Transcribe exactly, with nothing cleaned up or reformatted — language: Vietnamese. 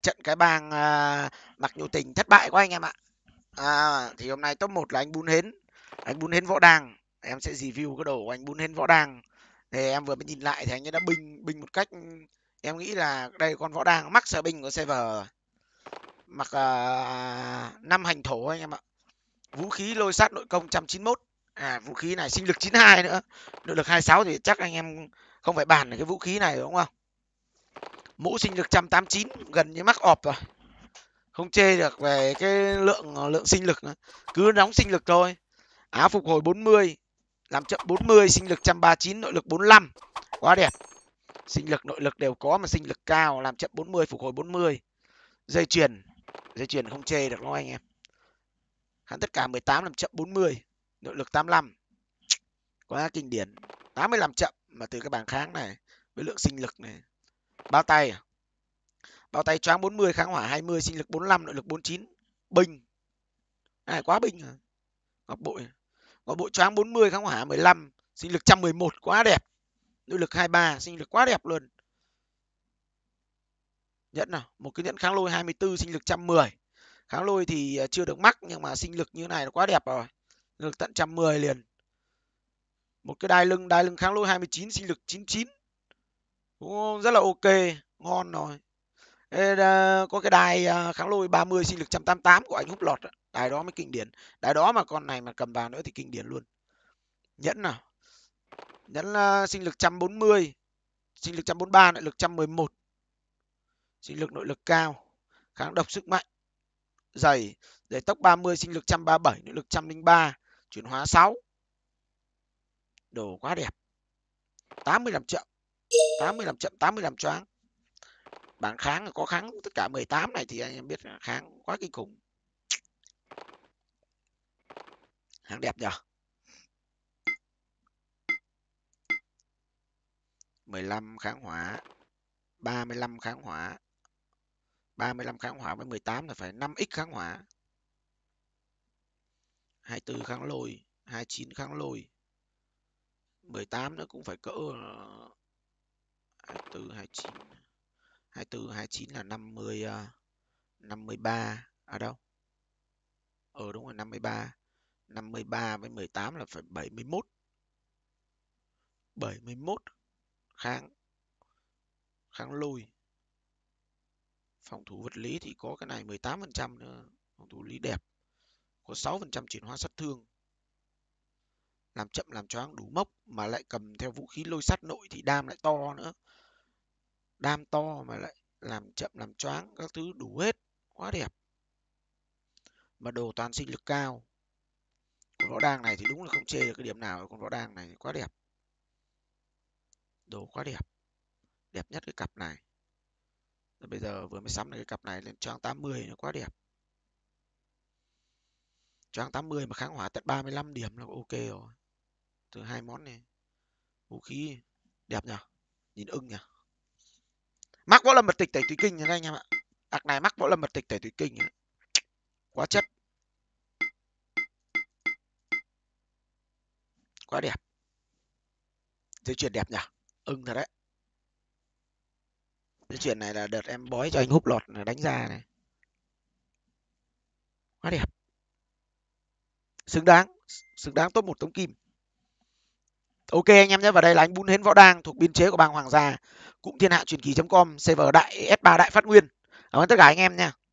trận cái bang à, Mặc Nhụ Tình thất bại quá anh em ạ. À, thì hôm nay top một là anh Bún Hến, anh Bún Hến Võ Đang. Em sẽ review cái đồ của anh Bún Hến Võ Đang. Thì em vừa mới nhìn lại thì anh ấy đã binh binh một cách, em nghĩ là đây con Võ Đang max sở binh của server, mặc à, năm hành thổ anh em ạ. Vũ khí lôi sát nội công một trăm chín mươi mốt. À, vũ khí này sinh lực chín mươi hai nữa, nội lực hai mươi sáu thì chắc anh em không phải bàn cái vũ khí này đúng không? Mũ sinh lực một trăm tám mươi chín, gần như mắc ọp rồi. Không chê được về cái lượng lượng sinh lực nữa. Cứ đóng sinh lực thôi. Áo phục hồi bốn mươi, làm chậm bốn mươi, sinh lực một trăm ba mươi chín, nội lực bốn mươi lăm. Quá đẹp. Sinh lực nội lực đều có mà sinh lực cao, làm chậm bốn mươi, phục hồi bốn mươi. Dây chuyền, dây chuyền không chê được đúng không anh em? Hắn tất cả mười tám, làm chậm bốn mươi, nội lực tám mươi lăm. Quá kinh điển. tám mươi lăm chậm mà từ cái bảng kháng này với lượng sinh lực này. Bao tay à? Bao tay choáng bốn mươi, kháng hỏa hai mươi, sinh lực bốn mươi lăm, nội lực bốn mươi chín. Binh. Này quá binh à. Ngọc bội. Ngọc bội choáng bốn mươi, kháng hỏa mười lăm, sinh lực một trăm mười một, quá đẹp. Nội lực hai mươi ba, sinh lực quá đẹp luôn. Nhẫn nào, một cái nhẫn kháng lôi hai mươi tư, sinh lực một trăm mười. Kháng lôi thì chưa được mắc nhưng mà sinh lực như này nó quá đẹp rồi. Sinh lực tận một trăm mười liền. Một cái đai lưng, đai lưng kháng lôi hai mươi chín, sinh lực chín mươi chín. Ồ, rất là ok, ngon rồi. Ê, có cái đai kháng lôi ba mươi, sinh lực một trăm tám mươi tám của anh hút lọt. Đài đó mới kinh điển. Đài đó mà con này mà cầm vào nữa thì kinh điển luôn. Nhẫn nào. Nhẫn uh, sinh lực một trăm bốn mươi, sinh lực một trăm bốn mươi ba, nội lực một trăm mười một. Sinh lực nội lực cao, kháng độc sức mạnh. Giày, giày tốc ba mươi, sinh lực một trăm ba mươi bảy, nội lực một trăm lẻ ba, chuyển hóa sáu. Đồ quá đẹp. tám mươi lăm chậm. tám mươi lăm chậm, tám mươi lăm choáng. Bảng kháng có kháng tất cả mười tám này thì anh em biết kháng quá kinh khủng. Kháng đẹp nhờ. mười lăm kháng hỏa, ba mươi lăm kháng hỏa. ba mươi lăm kháng hỏa với mười tám là phải năm x kháng hỏa. hai mươi tư kháng lôi, hai mươi chín kháng lôi. mười tám nữa cũng phải cỡ hai mươi tư, hai mươi chín. hai mươi tư, hai mươi chín là năm mươi, năm mươi ba. À đâu? Ờ đúng rồi, năm mươi ba. năm mươi ba với mười tám là phải bảy mươi mốt. bảy mươi mốt kháng. Kháng lôi. Phòng thủ vật lý thì có cái này mười tám phần trăm nữa. Phòng thủ lý đẹp. Có sáu phần trăm chuyển hóa sát thương. Làm chậm làm choáng đủ mốc mà lại cầm theo vũ khí lôi sát nội thì đam lại to nữa. Đam to mà lại làm chậm làm choáng các thứ đủ hết. Quá đẹp. Mà đồ toàn sinh lực cao. Con võ đang này thì đúng là không chê được cái điểm nào. Con võ đang này quá đẹp. Đồ quá đẹp. Đẹp nhất cái cặp này. Bây giờ vừa mới sắm cái cặp này lên choáng tám mươi nó quá đẹp. Choáng tám mươi mà kháng hỏa tận ba mươi lăm điểm là ok rồi. Từ hai món này. Vũ khí đẹp nhỉ. Nhìn ưng nhỉ. Mắc võ lâm mật tịch tẩy tùy kinh nha anh em ạ. Đặc này mắc võ lâm mật tịch tẩy tùy kinh. Quá chất. Quá đẹp. Dây chuyền đẹp nhỉ. Ưng thật đấy. Dây chuyền này là đợt em bói cho anh hút lọt đánh ra này. Quá đẹp. Xứng đáng. Xứng đáng top một tống kim. Ok anh em nhé, vào đây là anh Bún Hến Võ Đang thuộc biên chế của bang Hoàng gia, cũng thiên hạ truyền kỳ chấm com, server đại S ba đại phát nguyên. Cảm ơn tất cả anh em nha.